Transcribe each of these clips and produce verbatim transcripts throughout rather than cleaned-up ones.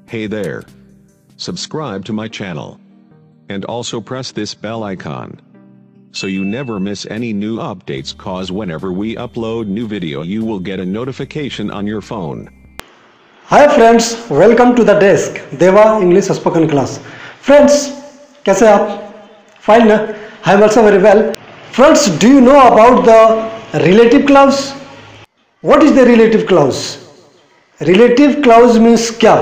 Hey there. Subscribe to my channel. And also press this bell icon. So you never miss any new updates, cause whenever we upload new video you will get a notification on your phone. Hi friends, welcome to the desk Deva English spoken class. Friends, कैसे आप? Fine ना? I am also very well. Friends, do you know about the relative clause? What is the relative clause? Relative clause means क्या?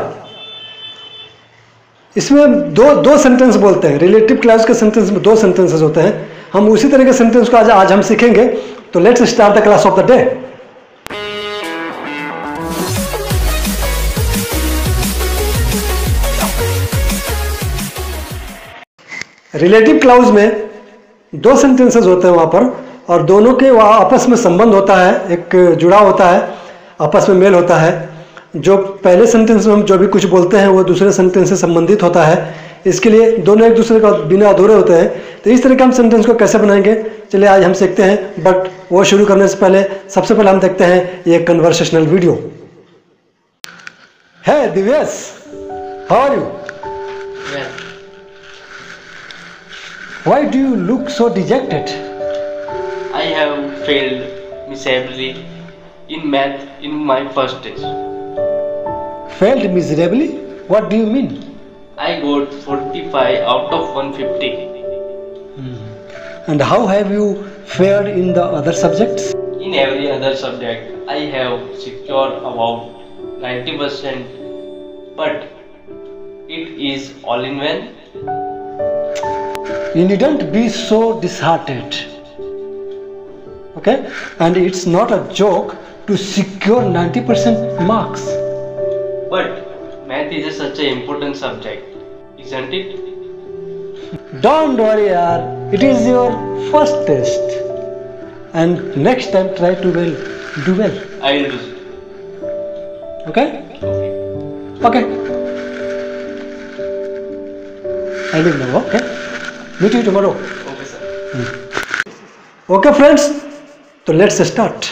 इसमें दो दो sentence बोलते हैं. Relative clause के सेंटेंस में दो सेंटेंसेस होते हैं. हम उसी तरह के सेंटेंस को आज आज हम सीखेंगे. तो let's start the class of the day. Relative clause में दो सेंटेंसेस होते हैं वहां पर, और दोनों के वहाँ आपस में संबंध होता है, एक जुड़ाव होता है, आपस में मेल होता है. जो पहले सेंटेंस में हम जो भी कुछ बोलते हैं वो दूसरे सेंटेंस से संबंधित होता है. इसके लिए दोनों एक दूसरे का बिना अधूरे होते हैं. तो इस तरह के हम सेंटेंस को कैसे बनाएंगे, चलिए आज हम सीखते हैं. बट वो शुरू करने से पहले सबसे पहले हम देखते हैं ये कन्वर्सेशनल वीडियो. है दिव्यस, how are you? Why do you look so dejected? I have failed miserably in math in my first test. Failed miserably? What do you mean? I got forty-five out of one hundred fifty. Hmm. And how have you fared in the other subjects? In every other subject, I have secured about ninety percent, but it is all in vain. You needn't be so disheartened. Okay? And it's not a joke to secure ninety percent marks. But math is a such an important subject, isn't it? Don't worry, yaar. It is your first test. And next time try to well, do well. I will do it. Okay? Okay. I will know, okay? Meet you tomorrow. Okay, sir. Okay, friends. So let's start.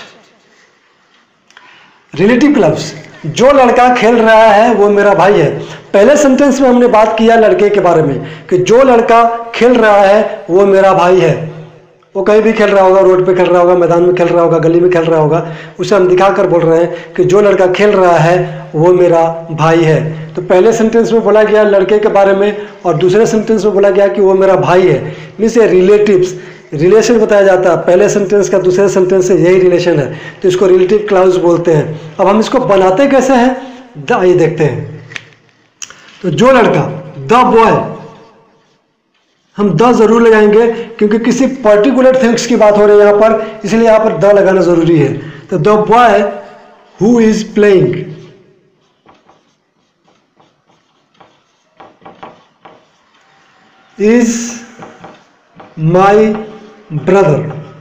Relative clause. जो लड़का खेल रहा है वो मेरा भाई है. पहले सेंटेंस में हमने बात किया लड़के के बारे में कि जो लड़का खेल रहा है वो मेरा भाई है. वो कहीं भी खेल रहा होगा, रोड पे खेल रहा होगा, मैदान में खेल रहा होगा, गली में खेल रहा होगा, उसे हम दिखाकर बोल रहे हैं कि जो लड़का खेल रहा है वो मेरा भाई है. तो पहले सेंटेंस में बोला गया लड़के के बारे में और दूसरे सेंटेंस में बोला गया कि वो मेरा भाई है. मीन्स ये रिलेटिव्स रिलेशन बताया जाता है. पहले सेंटेंस का दूसरे सेंटेंस से यही रिलेशन है, तो इसको रिलेटिव क्लाउज बोलते हैं. अब हम इसको बनाते कैसे हैं, द आइए देखते हैं. तो जो लड़का, द बॉय, हम द जरूर लगाएंगे क्योंकि किसी पर्टिकुलर थिंग्स की बात हो रही है यहाँ पर, इसलिए यहाँ पर द लगाना जरूरी है. तो the boy who is playing, is my brother.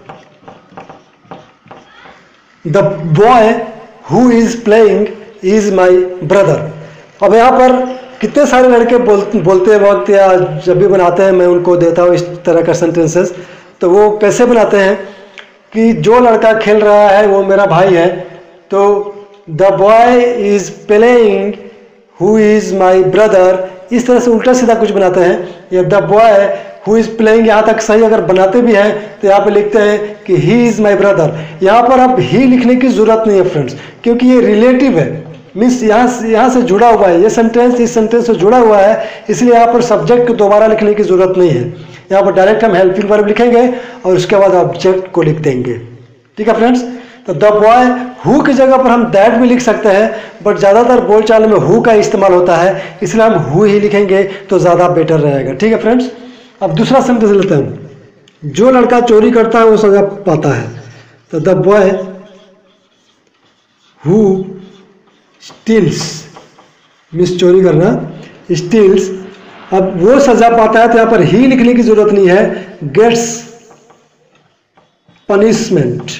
The boy who is playing is my brother. अब यहाँ पर कितने सारे लड़के बोल, बोलते वक्त या जब भी बनाते हैं मैं उनको देता हूँ इस तरह का सेंटेंसेस. तो वो कैसे बनाते हैं कि जो लड़का खेल रहा है वो मेरा भाई है. तो the boy is playing who is my brother, इस तरह से उल्टा सीधा कुछ बनाते हैं. ये the boy who is playing यहाँ तक सही अगर बनाते भी हैं तो यहाँ पे लिखते हैं कि he is my brother. यहाँ पर अब he लिखने की जरूरत नहीं है फ्रेंड्स, क्योंकि ये रिलेटिव है. मीन्स यहाँ यहाँ से जुड़ा हुआ है, ये सेंटेंस इस सेंटेंस से जुड़ा हुआ है, इसलिए यहाँ पर सब्जेक्ट को दोबारा लिखने की जरूरत नहीं है. यहाँ पर डायरेक्ट हम हेल्पिंग वर्ब लिखेंगे और उसके बाद ऑब्जेक्ट को लिख देंगे. ठीक है फ्रेंड्स. तो द बॉय हु की जगह पर हम दैट भी लिख सकते हैं, बट ज़्यादातर बोलचाल में हु का इस्तेमाल होता है, इसलिए हम हु ही लिखेंगे तो ज़्यादा बेटर रहेगा. ठीक है फ्रेंड्स. अब दूसरा सेंटेंस लेते हैं. जो लड़का चोरी करता है वो सजा पाता है. तो द बॉय हु स्टील्स, मिस चोरी करना, स्टील्स. अब वो सजा पाता है तो यहाँ पर ही लिखने की जरूरत नहीं है, gets punishment.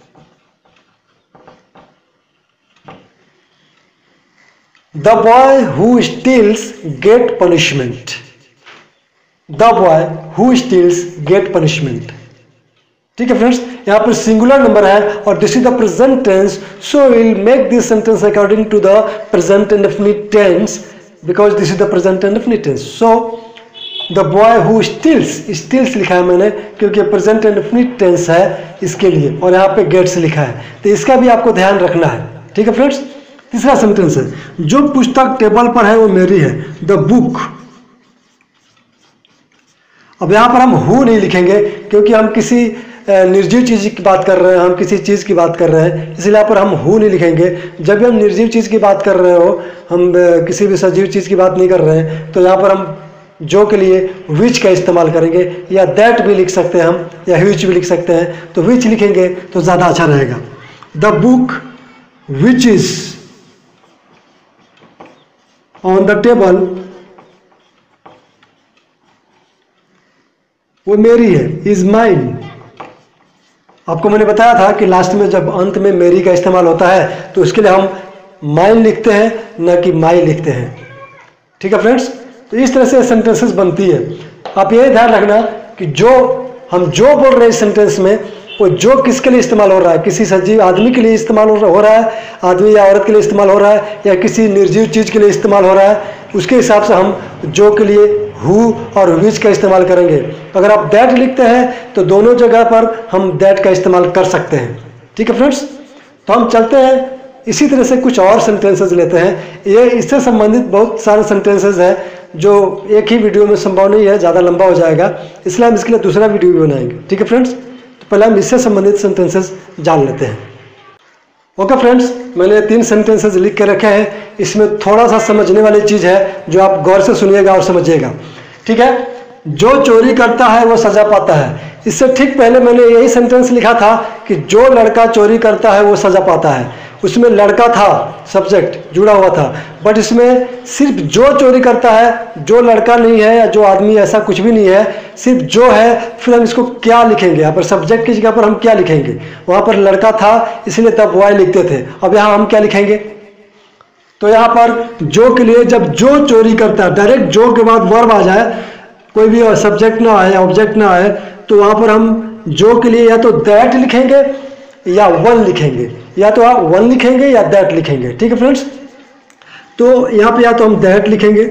The boy who steals get punishment. The boy who steals get punishment. ठीक है फ्रेंड्स. यहाँ पर सिंगुलर नंबर है और this is the present tense, so will make this sentence according to the present indefinite tense. Because this is the present indefinite tense. So the boy who steals, steals लिखा है मैंने क्योंकि present indefinite tense है इसके लिए, और यहाँ पे गेट्स लिखा है, तो इसका भी आपको ध्यान रखना है। ठीक है फ्रेंड्स। तीसरा सेंटेंस है, जो पुस्तक टेबल पर है वो मेरी है, द बुक। अब यहाँ पर हम हु नहीं लिखेंगे क्योंकि हम किसी निर्जीव चीज की बात कर रहे हैं, हम किसी चीज की बात कर रहे हैं, इसलिए यहाँ पर हम हु नहीं लिखेंगे। जब भी हम निर्जीव चीज की बात कर रहे हो, हम किसी भी सजीव चीज की बात नहीं कर रहे हैं, तो यहाँ पर हम जो के लिए विच का इस्तेमाल करेंगे, या दैट भी लिख सकते हैं हम, या विच भी लिख सकते हैं। तो विच लिखेंगे तो ज़्यादा अच्छा रहेगा। The book which is on the table, वो मेरी है, इज माइन। आपको मैंने बताया था कि लास्ट में जब अंत में मेरी का इस्तेमाल होता है तो उसके लिए हम माइन लिखते हैं, न कि माई लिखते हैं। ठीक है फ्रेंड्स। तो इस तरह से सेंटेंसेस बनती है। आप ये ध्यान रखना कि जो हम जो बोल रहे हैं इस सेंटेंस में, वो जो किसके लिए इस्तेमाल हो रहा है, किसी सजीव आदमी के लिए इस्तेमाल हो रहा है, आदमी या औरत के लिए इस्तेमाल हो रहा है, या किसी निर्जीव चीज के लिए इस्तेमाल हो रहा है, उसके हिसाब से हम जो के लिए हु और विच का इस्तेमाल करेंगे। अगर आप दैट लिखते हैं तो दोनों जगह पर हम दैट का इस्तेमाल कर सकते हैं। ठीक है फ्रेंड्स। तो हम चलते हैं, इसी तरह से कुछ और सेंटेंसेस लेते हैं। ये इससे संबंधित बहुत सारे सेंटेंसेस हैं जो एक ही वीडियो में संभव नहीं है, ज़्यादा लंबा हो जाएगा, इसलिए हम इसके लिए दूसरा वीडियो भी बनाएंगे। ठीक है फ्रेंड्स। तो पहले हम इससे संबंधित सेंटेंसेस जान लेते हैं। ओके फ्रेंड्स, मैंने तीन सेंटेंसेस लिख के रखे हैं। इसमें थोड़ा सा समझने वाली चीज़ है जो आप गौर से सुनिएगा और समझिएगा। ठीक है। जो चोरी करता है वो सजा पाता है। इससे ठीक पहले मैंने यही सेंटेंस लिखा था कि जो लड़का चोरी करता है वो सजा पाता है। उसमें लड़का था, सब्जेक्ट जुड़ा हुआ था, बट इसमें सिर्फ जो चोरी करता है, जो लड़का नहीं है या जो आदमी, ऐसा कुछ भी नहीं है, सिर्फ जो है। फिर हम इसको क्या लिखेंगे, यहाँ पर सब्जेक्ट की जगह पर हम क्या लिखेंगे। वहाँ पर लड़का था इसलिए तब बॉय लिखते थे, अब यहाँ हम क्या लिखेंगे। तो यहाँ पर जो के लिए जब जो चोरी करता है, डायरेक्ट जो के बाद वर्ब आ जाए, कोई भी सब्जेक्ट ना आए, ऑब्जेक्ट ना आए, तो वहाँ पर हम जो के लिए या तो दैट लिखेंगे या वन लिखेंगे, या तो आप वन लिखेंगे या दैट लिखेंगे। ठीक है फ्रेंड्स। तो यहाँ पे या तो हम दैट लिखेंगे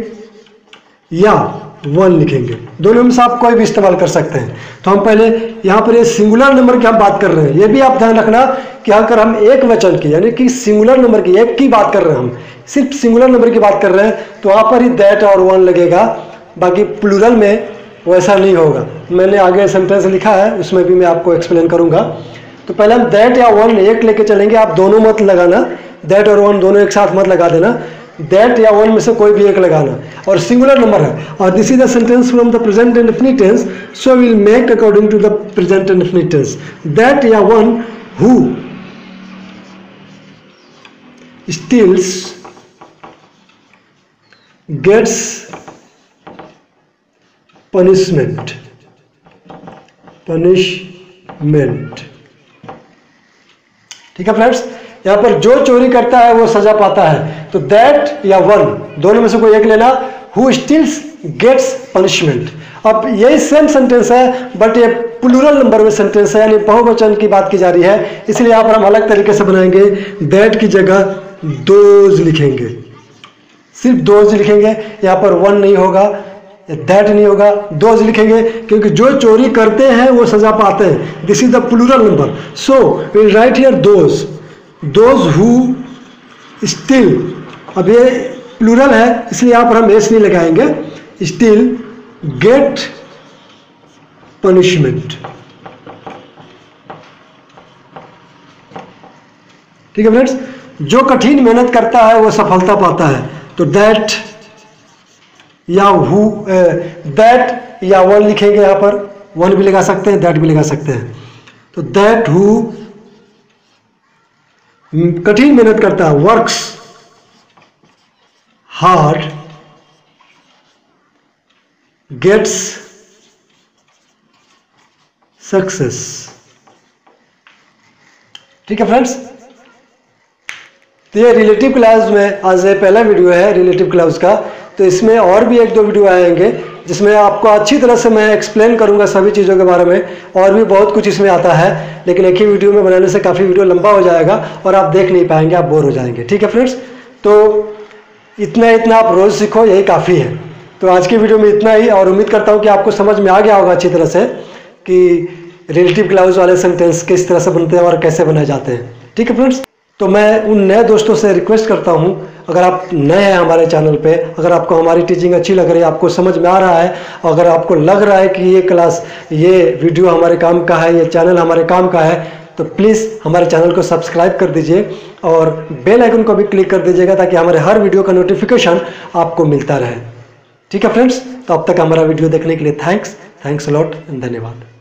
या वन लिखेंगे, दोनों में से आप कोई भी इस्तेमाल कर सकते हैं। तो हम पहले यहाँ पर ये सिंगुलर नंबर की हम बात कर रहे हैं, ये भी आप ध्यान रखना कि अगर हम एक वचन की यानी कि सिंगुलर नंबर की, एक की बात कर रहे हैं, हम सिर्फ सिंगुलर नंबर की बात कर रहे हैं, तो वहाँ पर ही दैट और वन लगेगा। बाकी प्लूरल में वैसा नहीं होगा। मैंने आगे सेंटेंस लिखा है, उसमें भी मैं आपको एक्सप्लेन करूंगा। तो पहले हम दैट या वन एक लेके चलेंगे, आप दोनों मत लगाना, दैट और वन दोनों एक साथ मत लगा देना, दैट या वन में से कोई भी एक लगाना, और सिंगुलर नंबर है। और this is the sentence from the present indefinite tense, so will make according to the present indefinite tense. That या one who steals gets punishment, punishment. ठीक है फ्रेंड्स। यहाँ पर जो चोरी करता है वो सजा पाता है, तो दैट या वन दोनों में से कोई एक लेना। Who steals gets punishment. अब यही सेम सेंटेंस है, बट ये प्लूरल नंबर में सेंटेंस है, यानी बहुवचन की बात की जा रही है, इसलिए यहाँ पर हम अलग तरीके से बनाएंगे। दैट की जगह दोज लिखेंगे, सिर्फ दोज लिखेंगे, यहाँ पर वन नहीं होगा, दैट नहीं होगा, दोज लिखेंगे, क्योंकि जो चोरी करते हैं वो सजा पाते हैं। This is the plural number, so will write here those, those who steal. अब ये प्लूरल है इसलिए यहाँ पर हम एस नहीं लगाएंगे, स्टील गेट पनिशमेंट। ठीक है फ्रेंड्स। जो कठिन मेहनत करता है वो सफलता पाता है, तो दैट या हु, दैट या वन लिखेंगे, यहाँ पर वन भी लगा सकते हैं, दैट भी लगा सकते हैं। तो दैट हु कठिन मेहनत करता है, वर्क्स हार्ड, गेट्स सक्सेस। ठीक है फ्रेंड्स। तो ये रिलेटिव क्लाउज में आज ये पहला वीडियो है रिलेटिव क्लाउज का, तो इसमें और भी एक दो वीडियो आएंगे जिसमें आपको अच्छी तरह से मैं एक्सप्लेन करूंगा सभी चीज़ों के बारे में, और भी बहुत कुछ इसमें आता है, लेकिन एक ही वीडियो में बनाने से काफ़ी वीडियो लंबा हो जाएगा और आप देख नहीं पाएंगे, आप बोर हो जाएंगे। ठीक है फ्रेंड्स। तो इतना इतना आप रोज़ सीखो, यही काफ़ी है। तो आज की वीडियो में इतना ही, और उम्मीद करता हूँ कि आपको समझ में आ गया होगा अच्छी तरह से कि रिलेटिव क्लाउज वाले सेंटेंस किस तरह से बनते हैं और कैसे बनाए जाते हैं। ठीक है फ्रेंड्स, तो मैं उन नए दोस्तों से रिक्वेस्ट करता हूं, अगर आप नए हैं हमारे चैनल पे, अगर आपको हमारी टीचिंग अच्छी लग रही है, आपको समझ में आ रहा है, अगर आपको लग रहा है कि ये क्लास, ये वीडियो हमारे काम का है, ये चैनल हमारे काम का है, तो प्लीज़ हमारे चैनल को सब्सक्राइब कर दीजिए और बेल आइकन को भी क्लिक कर दीजिएगा ताकि हमारे हर वीडियो का नोटिफिकेशन आपको मिलता रहे। ठीक है फ्रेंड्स, तो अब तक हमारा वीडियो देखने के लिए थैंक्स थैंक्स अ लॉट, धन्यवाद।